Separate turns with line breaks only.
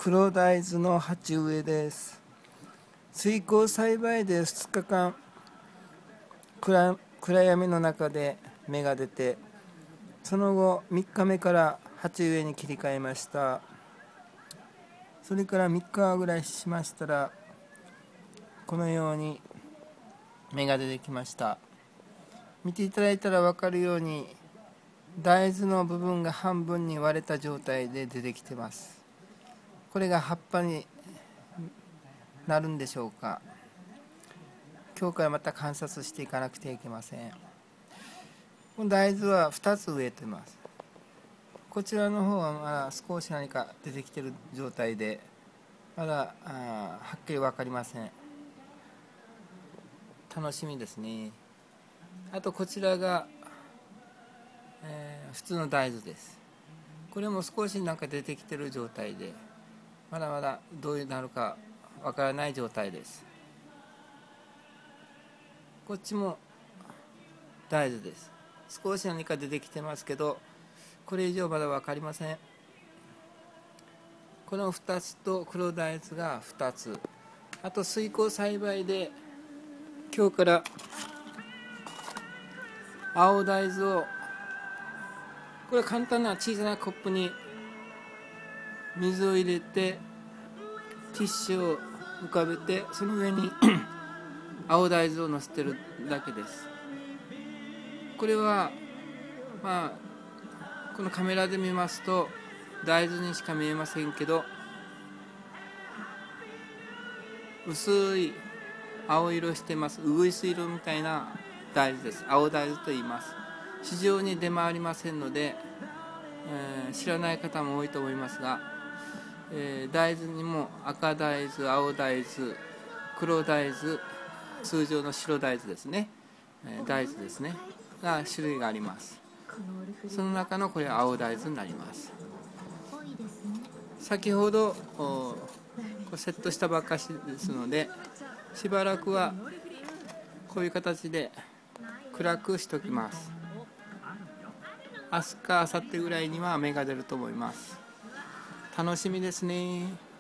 黒大豆の鉢植えです。水耕栽培で2日間暗闇の中で芽が出て、その後3日目から鉢植えに切り替えました。それから3日ぐらいしましたら、このように芽が出てきました。見ていただいたら分かるように、大豆の部分が半分に割れた状態で出てきてます。これが葉っぱになるんでしょうか。今日からまた観察していかなくてはいけません。この大豆は2つ植えてます。こちらの方はまだ少し何か出てきている状態で、まだはっきり分かりません。楽しみですね。あとこちらが、普通の大豆です。これも少しなんか出てきている状態で、まだまだどうなるかわからない状態です。こっちも大豆です。少し何か出てきてますけど、これ以上まだ分かりません。この2つと黒大豆が2つ、あと水耕栽培で今日から青大豆を、これは簡単な小さなコップに水を入れてティッシュを浮かべて、その上に青大豆を乗せてるだけです。これはこのカメラで見ますと大豆にしか見えませんけど、薄い青色してます。うぐいす色みたいな大豆です。青大豆と言います。市場に出回りませんので、知らない方も多いと思いますが、大豆にも赤大豆、青大豆、黒大豆、通常の白大豆ですね、大豆ですねが種類があります。その中のこれは青大豆になります。先ほどセットしたばっかしですので、しばらくはこういう形で暗くしておきます。明日か明後日ぐらいには芽が出ると思います。楽しみですね。